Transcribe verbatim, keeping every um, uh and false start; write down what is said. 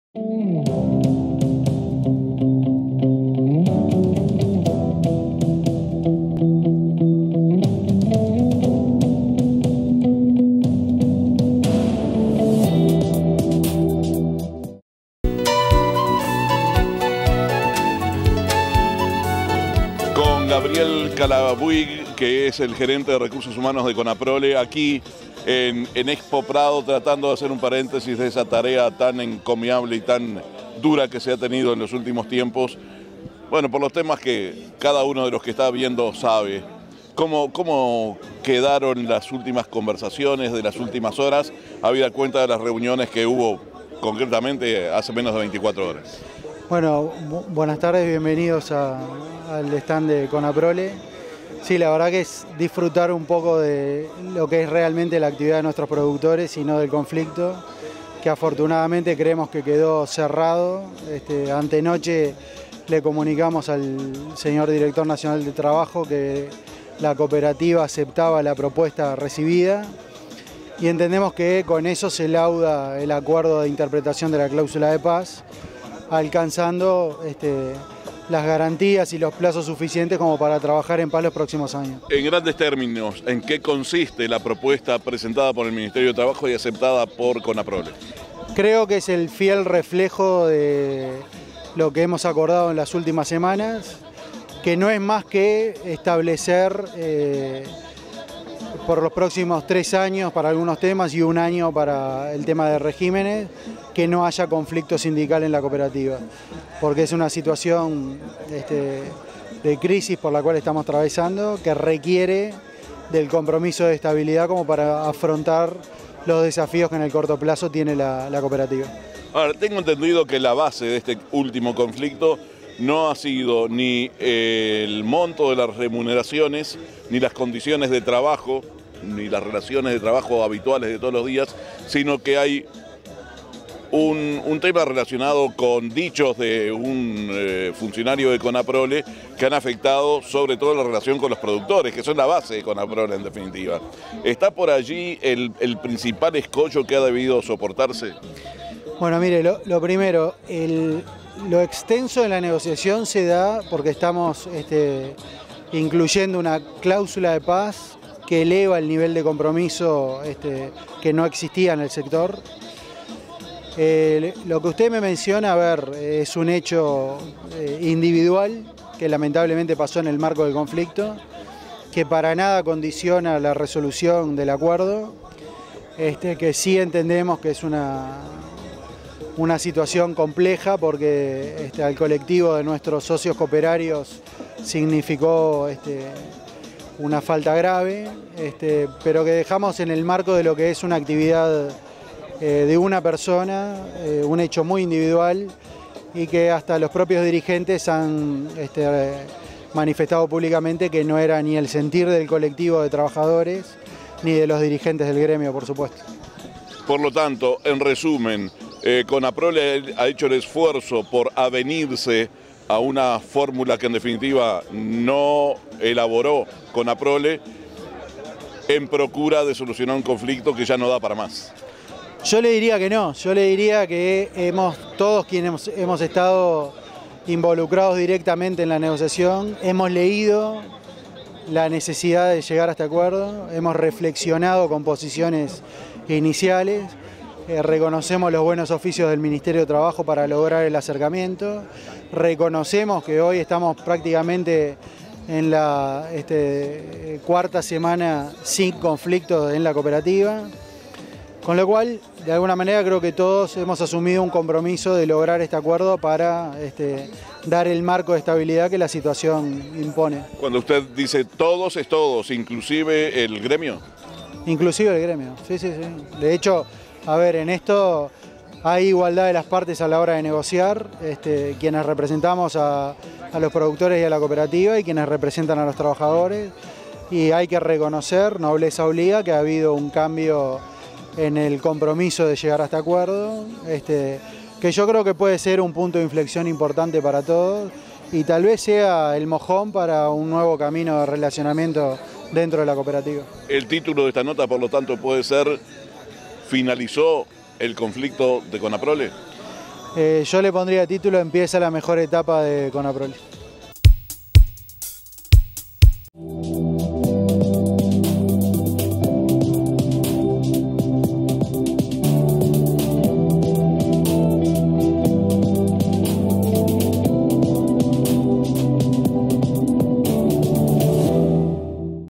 Gabriel Calabuig, que es el gerente de recursos humanos de Conaprole, aquí en, en Expo Prado, tratando de hacer un paréntesis de esa tarea tan encomiable y tan dura que se ha tenido en los últimos tiempos. Bueno, por los temas que cada uno de los que está viendo sabe. ¿Cómo, cómo quedaron las últimas conversaciones de las últimas horas, habida cuenta de las reuniones que hubo concretamente hace menos de veinticuatro horas? Bueno, bu buenas tardes, bienvenidos a, al stand de Conaprole. Sí, la verdad que es disfrutar un poco de lo que es realmente la actividad de nuestros productores y no del conflicto, que afortunadamente creemos que quedó cerrado. Este, antenoche le comunicamos al señor director nacional de trabajo que la cooperativa aceptaba la propuesta recibida y entendemos que con eso se lauda el acuerdo de interpretación de la cláusula de paz, alcanzando este, las garantías y los plazos suficientes como para trabajar en paz los próximos años. En grandes términos, ¿en qué consiste la propuesta presentada por el Ministerio de Trabajo y aceptada por Conaprole? Creo que es el fiel reflejo de lo que hemos acordado en las últimas semanas, que no es más que establecer eh, por los próximos tres años para algunos temas y un año para el tema de regímenes, que no haya conflicto sindical en la cooperativa, porque es una situación este, de crisis por la cual estamos atravesando, que requiere del compromiso de estabilidad como para afrontar los desafíos que en el corto plazo tiene la, la cooperativa. Ahora, tengo entendido que la base de este último conflicto no ha sido ni el monto de las remuneraciones, ni las condiciones de trabajo, ni las relaciones de trabajo habituales de todos los días, sino que hay un, un tema relacionado con dichos de un eh, funcionario de Conaprole que han afectado sobre todo la relación con los productores, que son la base de Conaprole en definitiva. ¿Está por allí el, el principal escollo que ha debido soportarse? Bueno, mire, lo, lo primero, el, lo extenso de la negociación se da porque estamos este, incluyendo una cláusula de paz que eleva el nivel de compromiso este, que no existía en el sector. Eh, lo que usted me menciona, a ver, es un hecho eh, individual que lamentablemente pasó en el marco del conflicto, que para nada condiciona la resolución del acuerdo, este, que sí entendemos que es una, una situación compleja porque este, al colectivo de nuestros socios cooperarios significó este, una falta grave, este, pero que dejamos en el marco de lo que es una actividad eh, de una persona, eh, un hecho muy individual y que hasta los propios dirigentes han este, manifestado públicamente que no era ni el sentir del colectivo de trabajadores ni de los dirigentes del gremio, por supuesto. Por lo tanto, en resumen, eh, Conaprole ha hecho el esfuerzo por avenirse a una fórmula que en definitiva no elaboró Conaprole en procura de solucionar un conflicto que ya no da para más. Yo le diría que no, yo le diría que hemos, todos quienes hemos, hemos estado involucrados directamente en la negociación, hemos leído la necesidad de llegar a este acuerdo, hemos reflexionado con posiciones iniciales, eh, reconocemos los buenos oficios del Ministerio de Trabajo para lograr el acercamiento, reconocemos que hoy estamos prácticamente en la este, cuarta semana sin conflictos en la cooperativa, con lo cual, de alguna manera, creo que todos hemos asumido un compromiso de lograr este acuerdo para este, dar el marco de estabilidad que la situación impone. Cuando usted dice todos, es todos, inclusive el gremio. Inclusive el gremio, sí, sí, sí. De hecho, a ver, en esto hay igualdad de las partes a la hora de negociar, este, quienes representamos a, a los productores y a la cooperativa y quienes representan a los trabajadores, y hay que reconocer, nobleza obliga, que ha habido un cambio en el compromiso de llegar a este acuerdo, este, que yo creo que puede ser un punto de inflexión importante para todos y tal vez sea el mojón para un nuevo camino de relacionamiento dentro de la cooperativa. El título de esta nota, por lo tanto, puede ser: ¿finalizó el conflicto de Conaprole? Eh, yo le pondría título, empieza la mejor etapa de Conaproli.